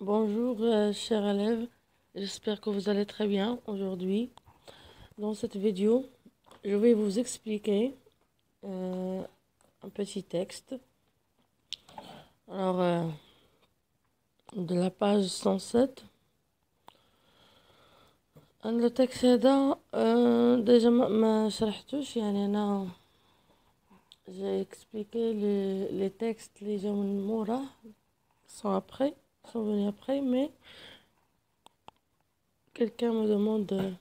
Bonjour, chers élèves, j'espère que vous allez très bien aujourd'hui. Dans cette vidéo, je vais vous expliquer un petit texte. Alors, de la page 107. Le texte هذا déjà ما شرحتوش يعني أنا j'ai expliqué les textes les gens من موراه sont venus après, mais quelqu'un me demande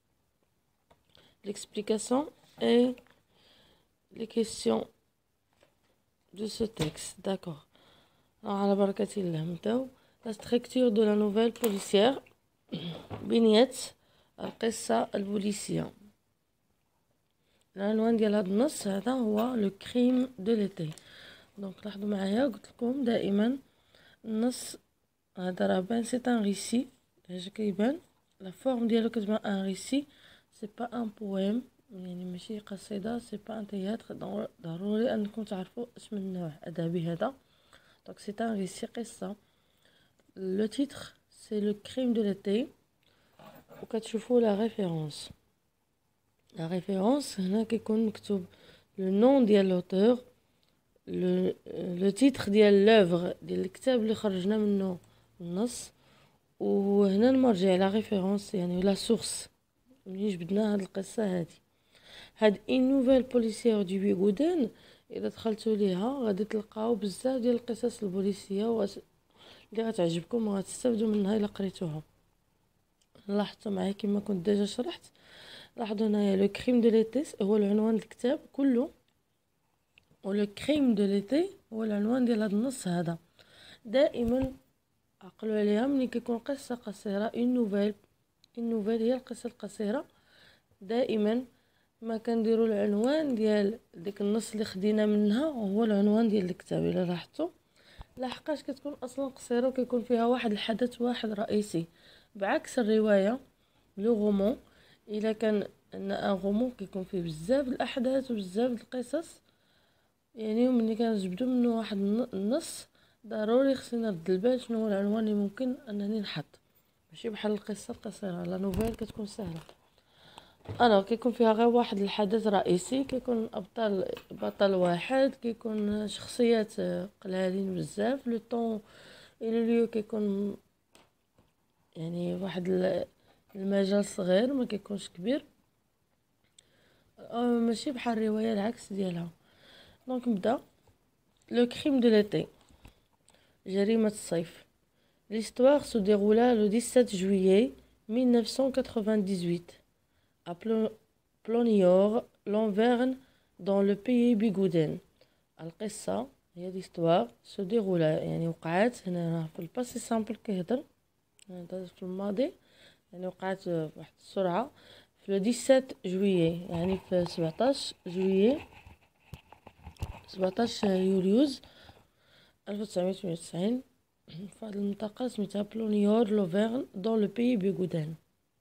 l'explication et les questions de ce texte. D'accord. Alors, على بركة الله نبداو. La structure de la nouvelle policière. بنية القصة البوليسية. العنوان ديال هذا النص هذا هو لو كريم دو ليتي. دونك لاحظوا معايا، قلت لكم دائما النص هذا راه بان سي ان ريسي. اش كيبان لا فورم ديالو كتبان ان ريسي، سي با ان بويم، يعني ماشي قصيده، سي با ان تياتر. ضروري انكم تعرفوا اش من نوع ادبي هذا. دونك سي ان ريسي قصه. لو تيتر سي لو كريم دو ليتي، وكتشوفوا لا ريفيرونس. لا ريفيرونس هنا كيكون مكتوب لو نون ديال لوتور، لو تيتر ديال لوفر ديال الكتاب اللي خرجنا منه النص، وهنا المرجع لا ريفيرونس يعني لا سورس منين جبدنا هاد القصه هاد ان نوفيل بوليسيير دو بيغودان. اذا دخلتوا ليها غادي تلقاو بزاف ديال القصص البوليسيه اللي غتعجبكم وغتستافدوا منها الا قريتوها. لاحظتوا معايا كما كنت ديجا شرحت، لاحظوا هنايا لو كريم دو ليتي هو العنوان الكتاب كله، ولو كريم دو ليتي هو العنوان ديال هاد النص هذا. دائما عقلوا عليها ملي كيكون قصه قصيره اون نوفيل هي القصه القصيره، دائما ما كنديروا العنوان ديال ديك النص اللي خدينا منها هو العنوان ديال الكتاب. الا لاحظتوا لحقاش كتكون اصلا قصيره وكيكون فيها واحد الحدث واحد رئيسي، بعكس الروايه لو رومون. الا كان ان رومون كيكون فيه بزاف الاحداث وبزاف القصص، يعني ملي كنجبدوا منه واحد النص ضروري خصني نرد البال شنو هو العنوان اللي ممكن انني نحط، ماشي بحال القصه القصيره. لا نوفيل كتكون سهله. انا كيكون فيها غير واحد الحدث رئيسي، كيكون بطل واحد، كيكون شخصيات قلالين بزاف، لو طون الى ليو كيكون يعني واحد المجال صغير ما كيكونش كبير، ماشي بحال الروايه العكس ديالها. دونك نبدا. لو كريم دو ليتي، جريمه الصيف. L'histoire se déroula le 17 juillet 1998 à Plonior, Lanverne, dans le pays Bigouden. القصة هي l'histoire se déroula يعني وقعت هنا في الباسي سامبل كيهضر، هذا في الماضي يعني وقعت بواحد السرعة في 17 جويي يعني في 17 جويي 17 يوليوز 1998 في هاد المنطقة سميتها بلونيور لوفيرن dans le pays Bigouden.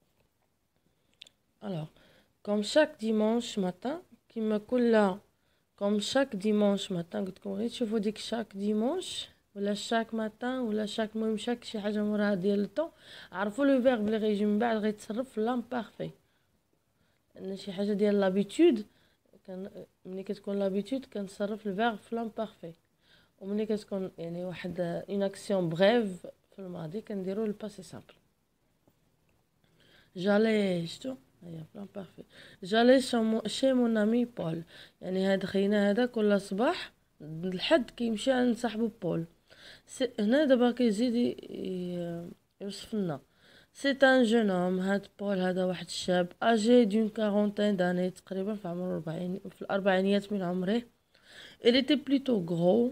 Alors, comme chaque dimanche matin كما comme chaque dimanche matin قلت لكم غير تشوفوا ديك chaque dimanche ولا chaque matin ولا chaque، المهم chaque شي حاجه موراها ديال الطون. عرفوا لو فيرب اللي غيجي من بعد غيتصرف في لامبارفي، ان شي حاجه ديال لابيتود ملي كتكون لابيتود كنتصرف الفيرب في لامبارفي، وملي كتكون يعني واحد اون اكسيون بريف في الماضي كنديروا الباسي سامبل. جالي شتو هيا بلان بارفي. جالي شي مون امي بول، يعني هاد خينا هذا كل صباح الحد كيمشي عند صاحبو بول. هنا دابا كيزيد يوصف لنا سي ان جون هوم. هاد بول هذا واحد الشاب اجي دون 40 داني، تقريبا في عمر 40 في الاربعينيات من عمره. il était plutôt gros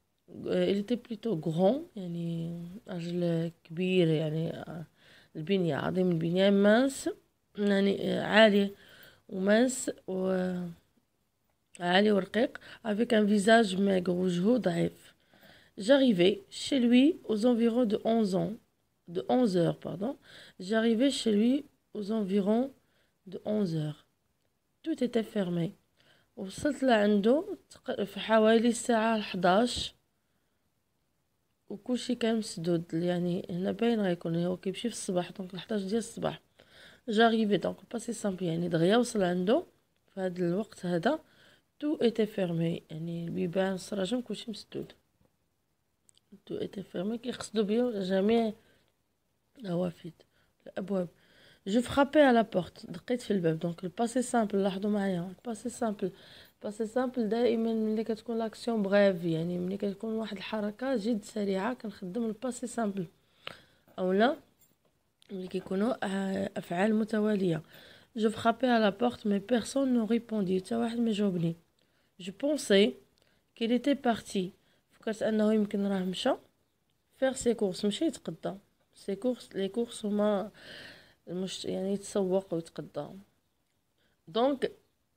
يعني رجل كبير، يعني البنية عظيم البنية، مانس يعني عالي ومانس وعالي ورقيق، avec un visage maigre وجهه ضعيف. J'arrivais chez lui aux environs de 11 heures, pardon. J'arrivais chez lui aux environs de 11 heures. Tout était fermé. وصلت لعنده في حوالي الساعة 11 وكلشي كان مسدود، يعني هنا باين غيكون هو كيمشي في الصباح، دونك 11 ديال الصباح. جاريفي دونك باسي سامبل، يعني دغيا وصل عنده في هذا الوقت هذا تو ايتي فيرمي، يعني البيبان السراجم كلشي مسدود. تو ايتي فيرمي كيقصدوا بيه جميع النوافذ الابواب. جو فرابي على بورت، دقيت في الباب. دونك الباسي سامبل لاحظوا معايا، الباسي سامبل، الباسي سامبل دائما ملي كتكون لاكسيون بغيف، يعني ملي كتكون واحد الحركه جد سريعه كنخدم الباسي سامبل، اولا ملي كيكونوا افعال متواليه. جو فرابي على بورت مي بيرسون نو ريبوندي، حتى واحد ما جاوبني. جو بونسي كيل ايتي بارتي، فكرت انه يمكن راه مشى فيغ سي كورس، مشى يتقدى. سي كورس، لي كورس هما يعني يتسوق ويتقدى. دونك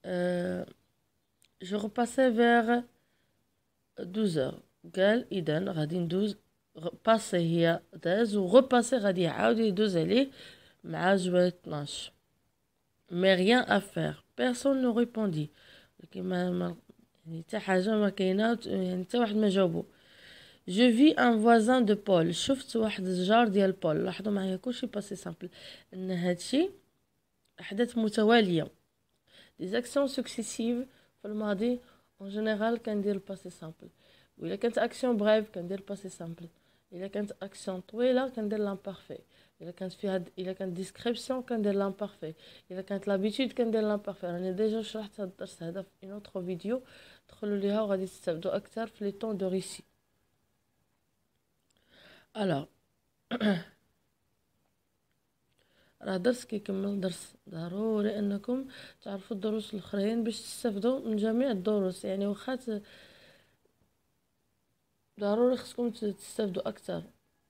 جو repassais vers 12 قال اذا غادي ندوز. باسي هي داز، و غوباسي غادي يعاود يدوز عليه مع جوال 12. مي ريان افير، بيرسون نو ريبوندي، لكن ما يعني حتى حاجه ما كاينه، يعني حتى واحد ما جاوبو. جو في ان فوازان دو بول، شفت واحد الجار ديال بول. لاحظوا معايا كلشي باسي سامبل، ان هادشي احداث متواليه، دي زاكسيون سكسيسيف في الماضي اون جينيرال كندير الباسي سامبل. وإلا كانت اكسيون بريف كندير الباسي سامبل، الا كانت اكسيون طويله كندير لامبارفي، الا كانت فيها الا كانت ديسكريبسيون كندير لامبارفي، الا كانت لابيتود كندير لامبارفي. راني ديجا شرحت هذا الدرس هذا في اون اوتر فيديو، دخلوا ليها وغادي تستافدوا اكثر في لي طون دو ريسي. الوغ راه درس كيكمل درس، ضروري انكم تعرفوا الدروس الاخرين باش تستافدوا من جميع الدروس، يعني واخا ضروري خصكم تستافدوا اكثر.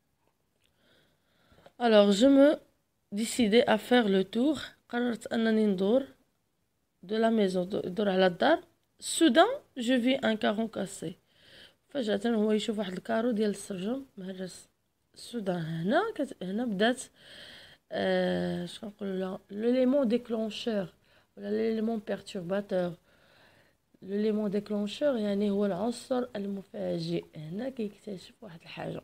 الوغ جو مو ديسيدي ا فير لو تور، قررت انني ندور دو لا ميزون، ندور على الدار. سودان جو في ان كارون كاسي، فجأة هو يشوف واحد الكارو ديال السرجم مهرس. سودان هنا بدات اش كنقولوا لها ليليمون ديكلونشور ولا ليليمون بيرتورباتور. ليليمون ديكلونشور يعني هو العنصر المفاجئ. هنا كيكتشف واحد الحاجه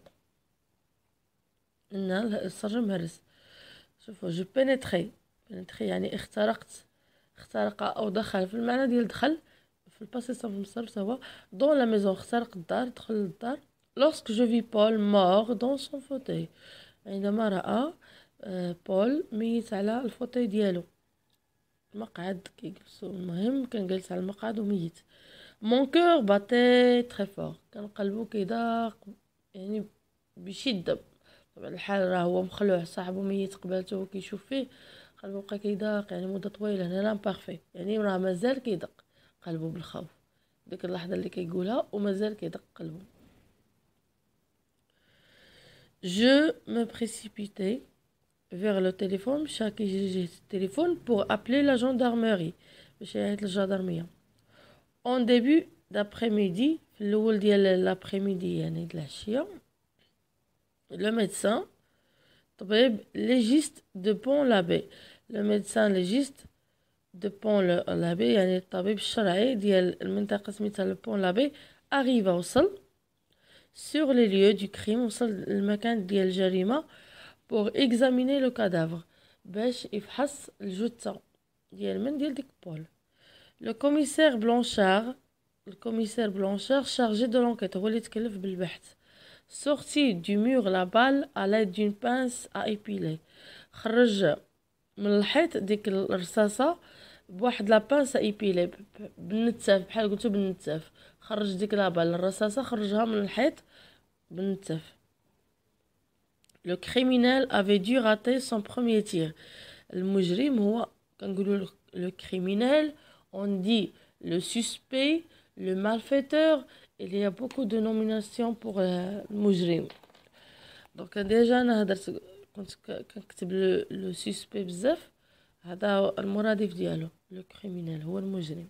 ان السرجم مهرس. شوفوا جو بينيتري يعني اخترق او دخل، في المعنى ديال دخل في الباسي سامبل مصرف هو دون لا ميزون، اخترق الدار، دخل للدار. لوسك جو في بول مور دون سون فوتوي، عندما راى بول ميت على الفوتوي ديالو، المقعد كيجلسوا، المهم كان جالس على المقعد وميت. مون كور باتي تري فور، كان قلبو كيدق يعني بشده. طبعا الحال راه هو مخلوع، صاحبو ميت قبالته وكيشوف فيه، قلبو بقى كيدق يعني مده طويله. هنا لامبارفي يعني راه مازال كيدق قلبو بالخوف ديك اللحظه اللي كيقولها، ومازال كيدق قلبو. جو me précipitais vers le téléphone، مشى كيجي التليفون pour appeler la gendarmerie، باش يعيط للجدرميه. en début d'après-midi، في الاول ديال لابريميدي يعني د العشيه، le médecin طبيب ليجيست دو بون لابي، لو ميدسان ليجيست دو بون لابي يعني الطبيب الشرعي ديال المنطقه سميتها لو بون لابي، اريفا وصل sur les lieux du crime، وصل للمكان ديال الجريمه pour examiner le cadavre، باش يفحص الجثه ديال من ديال ديك بول. لو كوميسير بلانشار، الكوميسير بلانشار شارجي دو لونكيت، هو اللي تكلف بالبحث. sorti du mur la balle à l'aide d'une pince à épiler، خرج من الحيط ديك الرصاصه بواحد لا بانس ايبيلي، بالنتاف بحال قلتو بالنتاف. خرج ديك لا بال الرصاصه، خرجها من الحيط بالنتاف. لو كريمينال افي دو راتي سون بروميير تير، المجرم هو كنقولوا لو كريمينال، on dit le suspect, le malfaiteur. Il y a beaucoup de nominations pour المجرم. دونك ديجا انا هدرت كنت كنكتب لو سوسبي بزاف، هذا المرادف ديالو لو كريمينال هو المجرم.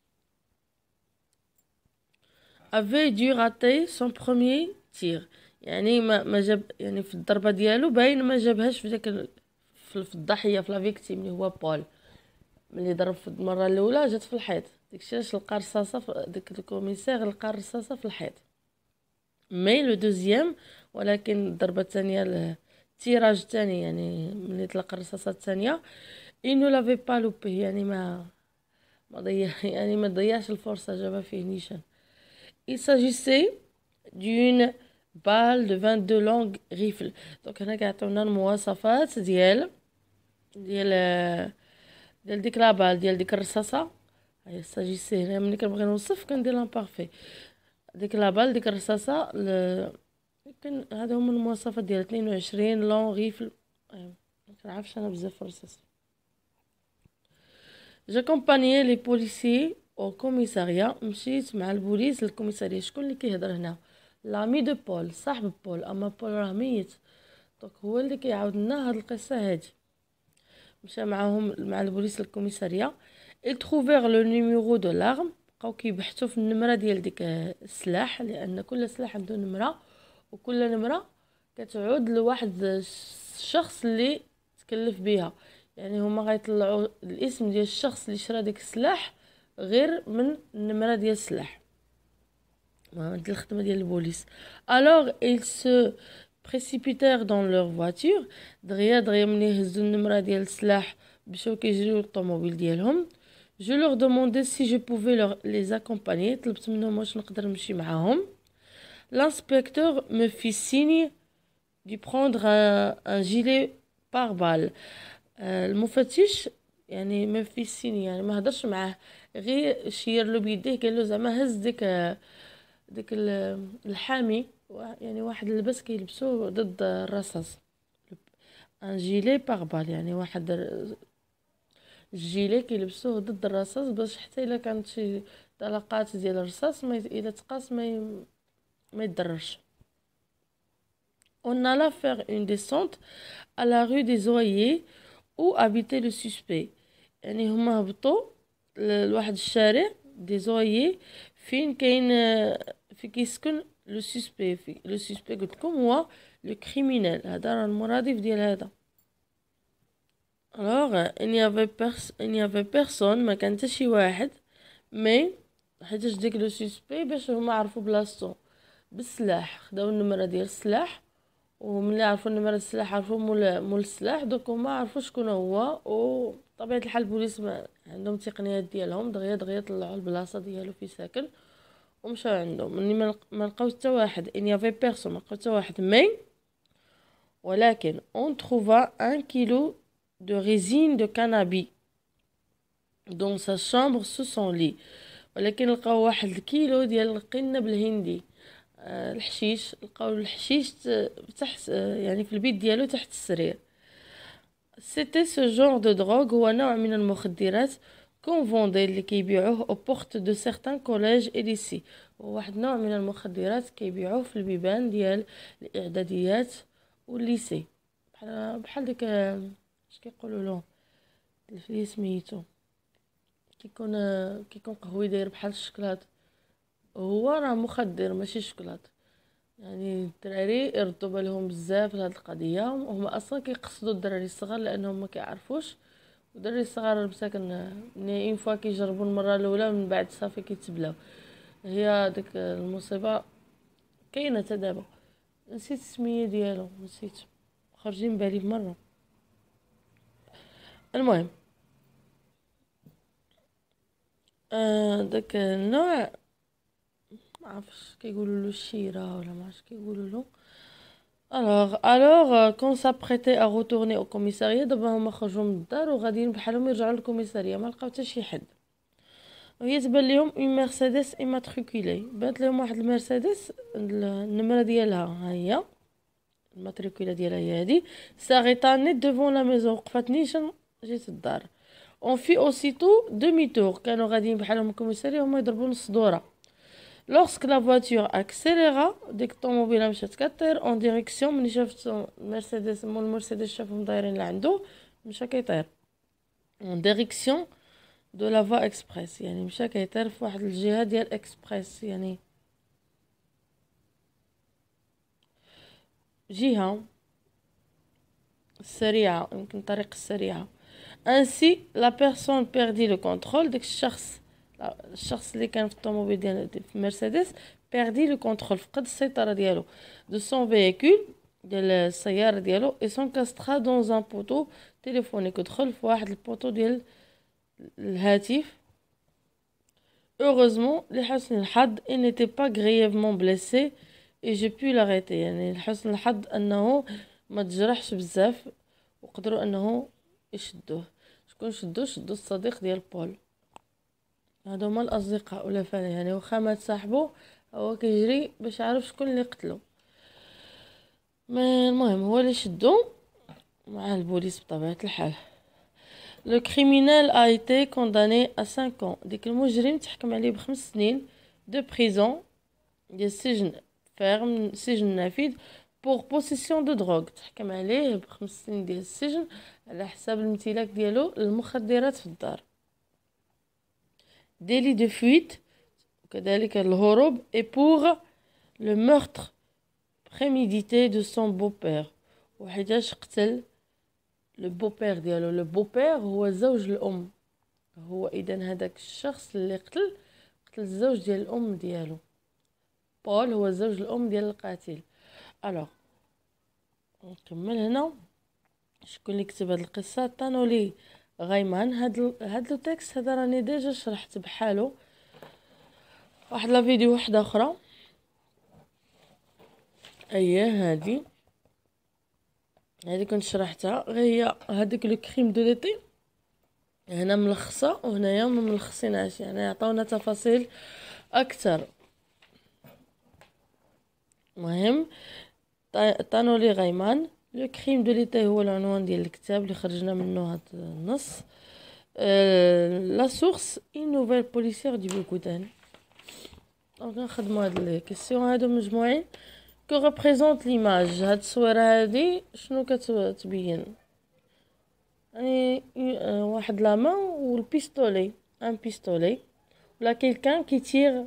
افي دو راتي سون بروميير تير، يعني ما جاب يعني في الضربه ديالو باين ما جابهاش في داك في الضحيه، في لا فيكتيم اللي هو بول. ملي ضرب في المره الاولى جات في الحيط، داكشي علاش لقى رصاصه داك الكوميسير لقى الرصاصه في الحيط. مي لو دوزيام ولكن الضربه الثانيه التيراج الثاني يعني ملي طلق الرصاصه الثانيه il ne l'avait pas loupé يعني ما ضيع يعني ما ضيعش الفرصه جابها فيه نيشان. il s'agissait d'une balle de 22 longue rifle. دونك هنا كيعطيونا المواصفات ديال ديك لابال ديال ديك الرصاصه. هي s'agissait هنا ملي كنبغي نوصف كندير لامبارفي. ديك لابال ديك الرصاصه يمكن هذا هما المواصفات ديال 22 لون ريفل. ما كنعرفش انا بزاف الرصاص. جاكومبانيي لي بوليسيي او كوميساريا. مشيت مع البوليس للكوميساريا. شكون اللي كيهضر هنا؟ لامي دو بول صاحب بول اما بول راه ميت دونك هو اللي كيعاود لنا هاد القصه هادي. مشى معاهم مع البوليس للكوميساريا. ils trouvèrent le numéro de l'arme. بقاو كيبحثوا في النمره ديال ديك السلاح لان كل سلاح عنده نمره وكل نمره كتعود لواحد الشخص اللي تكلف بها. يعني هما غيطلعوا الاسم ديال الشخص اللي شرا ديك السلاح غير من النمره ديال السلاح. هاد الخدمه ديال البوليس. alors ils se précipitèrent dans leur voiture. دغيا ملي هزوا النمره ديال السلاح مشاو كيجريو الطوموبيل ديالهم. je leur demandais si je pouvais les accompagner. طلبت منهم واش نقدر نمشي معاهم. l'inspecteur me fit signe de prendre un gilet pare-balles. المفتش يعني ما في سين يعني ما هضرش معاه غير شير له بيديه قال له زعما هز ديك الحامي يعني واحد اللبس كيلبسوه ضد الرصاص. ان جيلي باربال يعني واحد الجيلي كيلبسوه ضد الرصاص باش حتى الا كانت شي طلقات ديال الرصاص ما الا تقاس ما يضررش. on alla faire une descente à la rue des Oyers où habitait le suspect. يعني هما هبطوا لواحد الشارع دي زويي فين كاين في كيسكن لو سوسبي. لو سوسبي قلت لكم هو لو كريمينال. هذا راه المرادف ديال هذا. alors il n'y avait personne ما كان حتى شي واحد مي حيتاش ديك لو سوسبي باش هما عرفوا بلاصتو بالسلاح خداو النمره ديال السلاح وملي عرفوا النمره السلاح عرفوا مول السلاح دوك هما عرفوا شكون هو. وطبيعه الحال البوليس عندهم تقنيات ديالهم دغيا طلعوا البلاصه ديالو في ساكن ومشاو عندهم. ملي ما لقاو حتى واحد ان يافي بيرسون ما لقاو حتى واحد مي ولكن on trouva 1 كيلو de résine de cannabis dans sa chambre sous son lit. ولكن لقاو واحد الكيلو ديال القنب الهندي الحشيش. لقاو الحشيش تحت يعني في البيت ديالو تحت السرير. c'était ce genre de drogue هو نوع من المخدرات qu'on vendait اللي كيبيعوه au porte de certains collèges et lycées. واحد نوع من المخدرات كيبيعوه في البيبان ديال الاعداديات والليسي بحال ديك اش كيقولوا له الفلي سميتو كيكون قهوي داير بحال الشكلاط. هو راه مخدر ماشي شكلاط. يعني الدراري يردوا بالهم بزاف لهاد القضيه. هما اصلا كيقصدوا الدراري الصغار لانهم ما كيعرفوش. الدراري الصغار مساكن ملي اون فوا كيجربوا المره الاولى من بعد صافي كيتبلاو. هي ديك المصيبه كاينه حتى دابا. نسيت السميه ديالو نسيت خرجين بالي بمره. المهم داك النوع ما عرفتش كيقولوا له الشيره ولا ما عرفتش كيقولوا له. alors quand s'apprêtait à retourner au commissariat دابا هما خرجوا من الدار وغاديين بحالهم يرجعوا للكوميساريه ما لقاو حتى شي حد. وهي تبان لهم اون مرسيدس ايماتريكولي. بانت لهم واحد المرسيدس النمره ديالها ها هي الماتريكولا ديالها هي هادي. ساغيتا نيت دوفون لا ميزون وقفات نيشان جيت الدار. on fit aussitôt demi tour. كانوا غاديين بحالهم الكوميساريه هما يضربوا نص دوره. lorsque la voiture accéléra ديك الطوموبيله مشات كطير en direction ملي شافت مرسيدس مول المرسيدس شافهم دايرين لعندو مشى كيطير en direction de la voie express. يعني مشى كيطير في واحد الجهه ديال اكسبريس يعني جهه سريعه يمكن طريق السريعه. ainsi la personne perdit le contrôle. ديك الشخص اللي كان في الطوموبيل ديال في مرسيدس perdit le contrôle فقد السيطرة ديالو de son véhicule ديال السيارة ديالو et s'encastra dans un poteau téléphonique دخل في واحد البوطو ديال الهاتف. heureusement لحسن الحظ il n'était pas grièvement blessé et j'ai pu l'arrêter. يعني لحسن الحظ انه ما تجرحش بزاف وقدروا انه يشدوه. شكون شدو الصديق ديال بول. هادو هما الاصدقاء ولا فعلا يعني واخا مات صاحبو هو كيجري باش يعرف شكون اللي قتلو. ما المهم هو اللي شدو مع البوليس بطبيعة الحال. Le criminel a été condamné à 5 ans. ديك المجرم تحكم عليه ب5 سنين de prison ديال السجن ferme سجن نافذ pour possession de drogue. تحكم عليه ب5 سنين ديال السجن على حساب الامتلاك ديالو للمخدرات في الدار. délit de fuite وكذلك الهروب et pour le meurtre prémédité de son beau-père. وحيتاش قتل لو بوبير ديالو. لو بوبير هو زوج الام. هو اذا هذاك الشخص اللي قتل الزوج ديال الام ديالو. بول هو زوج الام ديال القاتل. الوغ نكمل هنا. شكون اللي كتب هاد القصه؟ طانولي غايمان. هاد لو تكست هذا راني ديجا شرحت بحالو واحد لا فيديو واحده اخرى. اييه هذه كنت شرحتها غير هي هذيك لو كريم دو ليتي هنا ملخصه وهنايا ما ملخصينهاش يعني عطاونا تفاصيل اكثر. مهم طانولي غايمان. لو كريم دو ليتي هو العنوان ديال الكتاب اللي خرجنا منه هذا النص. لا سورس اون نوفيل بوليسيير دي بوكودان. دونك نخدموا هاد لي كيسيون هادو مجموعين. كو ريبريزونت ليماج. هاد الصوره هادي شنو كتبين؟ يعني واحد لاما والبيستولي ان بيستولي ولا كيلكان كي تير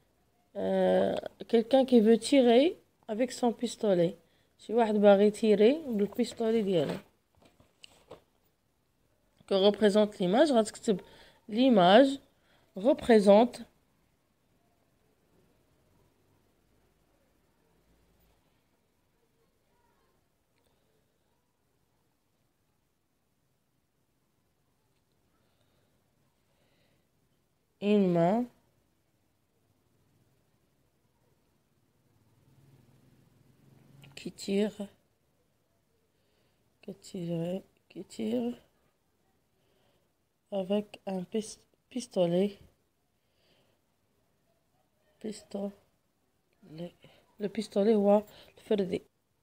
كيلكان كي فو تيري افيك سون بيستولي. شي واحد باغي تيري بالبيستولي ديالو. كو ريبريزونت ليماج غتكتب ليماج représente une main qui tire avec un pistolet. Le pistolet هو الفردي.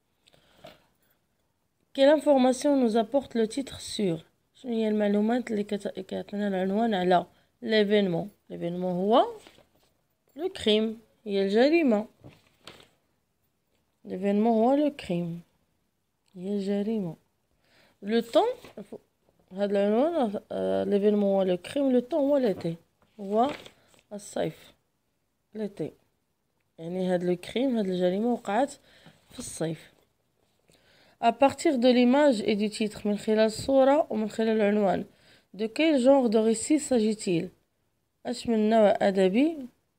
Quelle information nous apporte le titre sur؟ شنو هي المعلومات اللي كتعطينا العنوان على l'événement؟ l'événement هو le crime، هي الجريمة. l'événement هو le crime، هي الجريمة. le temps هذا العنوان l'événement هو le crime، le temps هو l'été، هو الصيف l'été. يعني هاد لو كريم هاد الجريمة وقعت في الصيف. à partir de l'image et du titre من خلال الصورة ومن خلال العنوان. de quel genre de récit s'agit-il؟ اش من نوع ادبي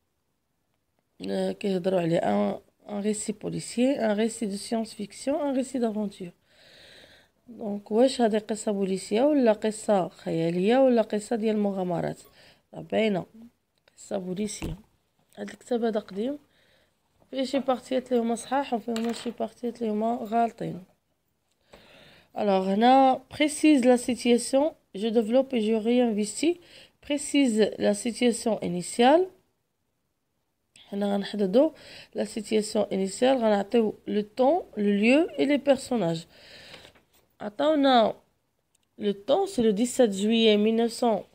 كيهضروا عليه؟ un récit policier، un récit de science-fiction، un récit d'aventure. دونك واش هذه قصة بوليسية ولا قصة خيالية ولا قصة ديال المغامرات؟ باينة قصة بوليسية. هاد الكتاب هذا قديم فيه شي بارتيات اللي هما صحاح وفيهم شي بارتيات اللي هما غالطين. alors هنا précise la situation je développe et je réinvestis. précise la situation initiale. هنا غنحددو la situation initiale غنعطيو le temps le lieu et les personnages. عطاونا le temps c'est le 17 juillet 1900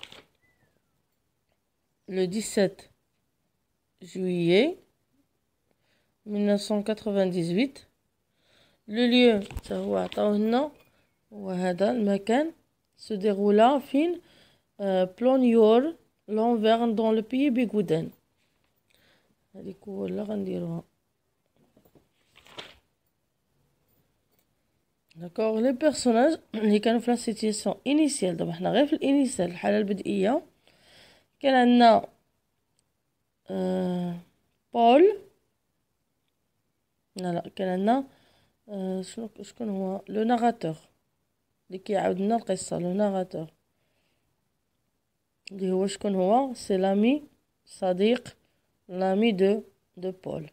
le 17 juillet 1998. le lieu هو عطاوه لنا وهذا المكان se déroula فين بلونيور لونفيرن dans le pays بيغودان. هذيك ولا غنديروها داكوغ. لي بيرسوناج اللي كانوا في لا سيتياسيون انيسيال. دابا حنا غير في الانيسيال الحاله البدئيه. كان عندنا بول. لا كان عندنا شكون هو لو ناراتور اللي كيعاود لنا القصه، لو ناراتور اللي هو شكون هو، سي لامي، صديق، لامي دو بول.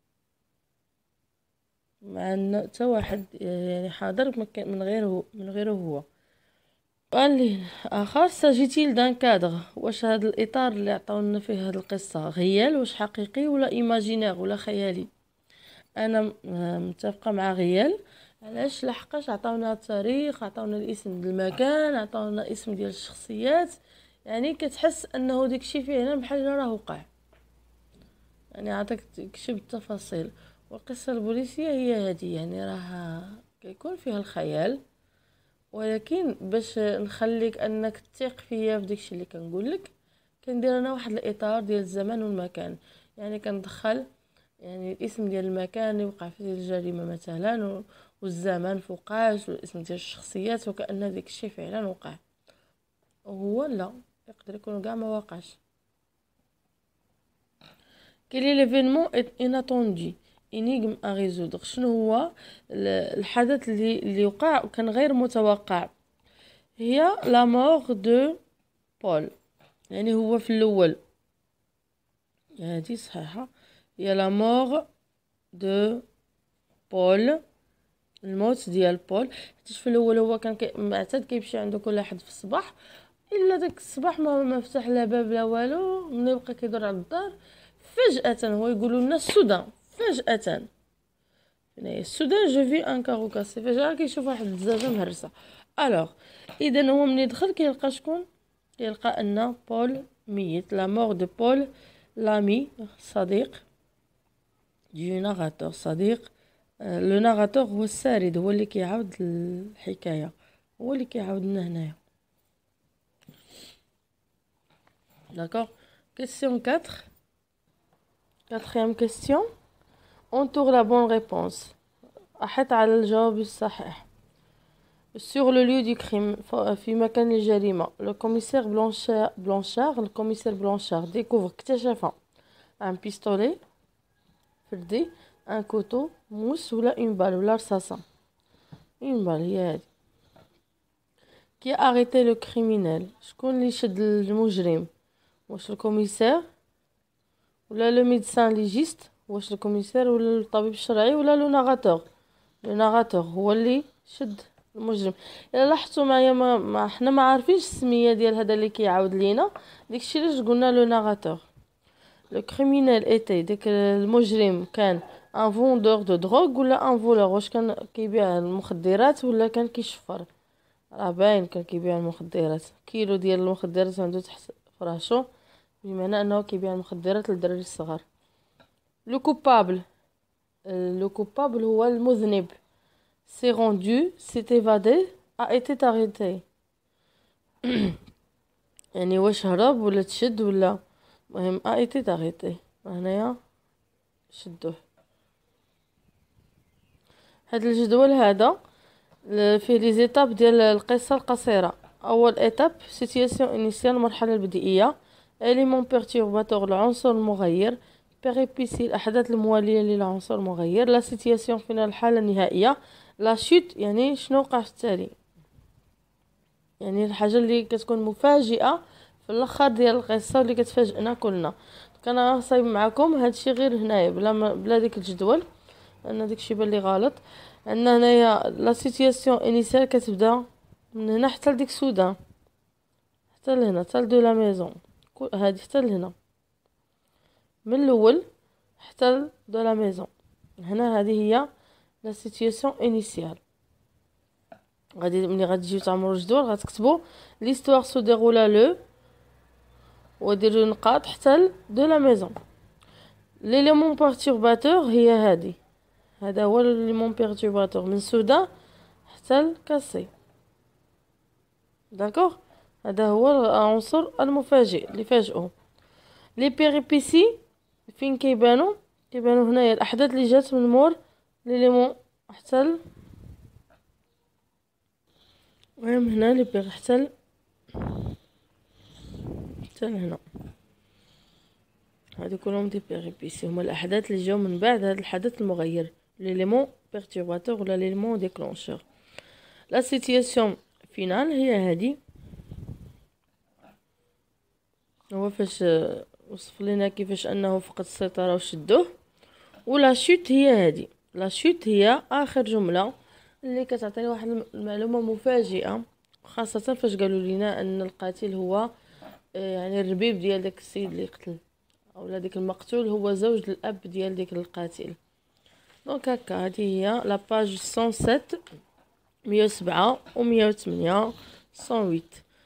مع ان حتى واحد يعني حاضر من غيره هو. قال لي اخر ساجيتيل دان كادر، واش هذا الاطار اللي عطاونا فيه هذه القصه غيال، واش حقيقي ولا ايماجينير ولا خيالي؟ انا متفقه مع غيال. علاش؟ لحقاش عطاونا التاريخ، عطاونا الاسم ديال المكان، عطاونا الاسم ديال الشخصيات، يعني كتحس انه داكشي فعلا بحال راه وقع، يعني عطاك داكشي بالتفاصيل. والقصه البوليسيه هي هذه، يعني راه كيكون فيها الخيال، ولكن باش نخليك انك تثيق فيا في داكشي اللي كنقول لك، كندير انا واحد الاطار ديال الزمان والمكان. يعني كندخل يعني الاسم ديال المكان اللي وقع فيه الجريمه مثلا، والزمان فوقاش، والاسم ديال الشخصيات، وكأن داك الشيء فعلا وقع. وهو لا، يقدر يكون كاع ما وقعش. كاين ليفينمون اناتوندي انيغم ا ريزودر، شنو هو الحدث اللي وقع وكان غير متوقع؟ هي لا مور دو بول. يعني هو في الاول، هذه صحيحه، هي لا مور دو بول، الموت ديال بول. حيت في الاول هو كان معتاد كيمشي عنده كل احد في الصباح، الا داك الصباح ما فتح لا باب لا والو، ملي بقى كيدور على الدار فجأة، هو يقولوا لنا السودان فجأة، يعني السودان جو في ان كارو كاسي، فجأة كيشوف واحد الدجاجة مهرسة. الوغ اذا هو ملي دخل كيلقى شكون؟ كيلقى ان بول ميت، لا مور دو بول، لامي صديق دو ناراتور، صديق. لو ناراتور هو السارد، هو اللي كيعاود الحكايه، هو اللي كيعاود لنا هنايا. داكوغ. كيسيون 4، quatrième question. entoure la bonne réponse. أحط على الجواب الصحيح. sur le lieu du crime، في مكان الجريمة، le commissaire Blanchard découvre، اكتشف un pistolet فردي، un couteau، موس، ولا une balle ولا رصاصة. une balle هي هادي. qui a arrêté le criminel، شكون اللي شد المجرم؟ واش الكوميسار ولا لو ميدسان ليجيست؟ واش الكوميسار ولا الطبيب الشرعي ولا لو ناراتور؟ لو ناراتور هو اللي شد المجرم. الا لاحظتوا معايا ما حنا ما عارفينش السميه ديال هذا اللي كيعاود لينا، داكشي علاش قلنا لو ناراتور. لو كريمينال ايتي، داك المجرم كان ان فوندور دو دروغ ولا ان فولور، واش كان كيبيع المخدرات ولا كان كيشفر؟ راه باين كان كيبيع المخدرات، كيلو ديال المخدرات عنده تحت فراشو، بمعنى انه كيبيع المخدرات للدراري الصغار. لو كوبابل هو المذنب، s'est rendu, s'est évadé, a été arrêté. يعني واش هرب ولا تشد ولا، مهم a été arrêté، هنايا شدوه. هاد الجدول هذا فيه لي زيتاب ديال القصه القصيره. اول ايتاب سيتياسيون انيسيال، المرحله البدئيه، اليمون بيرتورباتور، العنصر المغير، بيريبيسي، الاحداث المواليه للعنصر المغير، لا سيتياسيون فينا، الحاله النهائيه، لا شوت يعني شنو وقع في التالي، يعني الحاجه اللي كتكون مفاجئه في الاخر ديال القصه اللي كتفاجئنا كلنا. كان صايب معكم هادشي غير هنايا بلا ديك الجدول، لان داكشي بان لي غلط. عندنا هنايا لا سيتياسيون انيسيال كتبدا من هنا حتى لديك السودان، حتى لهنا، حتى لدو لا ميزون، هادي حتى لهنا، من الاول حتى دو لا ميزون. هنا هذه هي لا سيتياسيون انيسيال. غادي ملي غتجيو تعمروا الجدول غتكتبوا ليستوار سو ديرولا لو، وديروا نقاط حتى دو لا ميزون. ليليمون بيرتورباتور هي هذه، هذا هو ليليمون بيرتورباتور من السودان حتى الكاسي. داكوغ، هذا هو العنصر المفاجئ اللي فاجئه. لي بيريبيسي فين كيبانوا هنايا الاحداث اللي جات من مور ليليمون حتى المهم هنا لي بيغ حتى هنا. هادو كلهم دي بيريبيسي، هما الاحداث اللي جاو من بعد هذا الحدث المغير، ليليمون بيرتورباتور ولا ليليمون ديكلونشور. لا سيتياسيون فينال هي هادي، هو فاش وصف لنا كيفاش انه فقد السيطره وشدوه. ولا شوت هي هادي، لا شوت هي اخر جمله اللي كتعطينا واحد المعلومه مفاجئه، خاصه فاش قالوا لنا ان القاتل هو يعني الربيب ديال داك السيد اللي قتل، اولا ديك المقتول هو زوج الاب ديال ديك القاتل. دونك هكا هذه هي لا باج 107 107 و 108 108.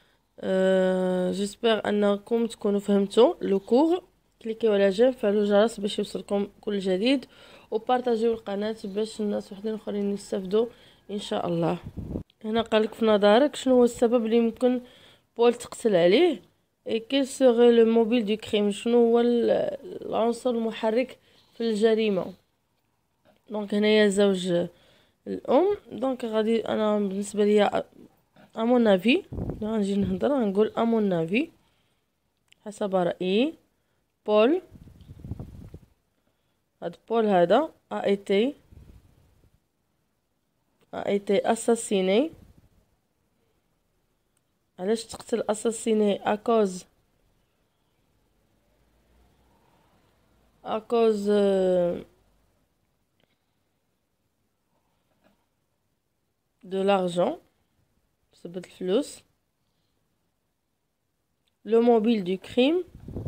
جيسبر انكم تكونوا فهمتوا لو كور. كليكيو على جيم، فعلوا الجرس باش يوصلكم كل جديد، وبارطاجيو القناه باش الناس وحدين اخرين يستافدوا ان شاء الله. هنا قالك في نظرك شنو هو السبب اللي يمكن بول تقتل عليه، اي كيل سيغي لو موبيل دو كريم، شنو هو العنصر المحرك في الجريمه. دونك هنايا زوج الام. دونك غادي انا بالنسبه ليا امون افي غنجي نهضر غنقول امون افي حسب رايي بول، هاد بول هذا a été assassiné. علاش تقتل assassiné à cause de l'argent، بسبب الفلوس. لو موبيل دو كريم،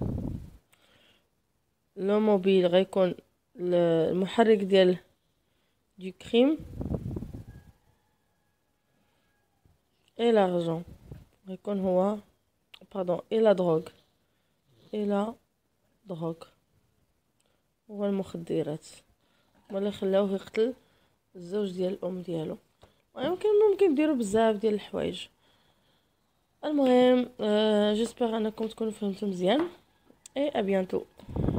لو موبيل غيكون المحرك ديال دو كريم، اي لارجون غيكون هو باردون اي لا دروغ، اي لا دروغ هو المخدرات، ولا خلاوه يقتل الزوج ديال الام ديالو. ممكن ديروا بزاف ديال الحوايج. المهم جيسبر انكم تكونوا فهمتوا مزيان، اي ابيانتو.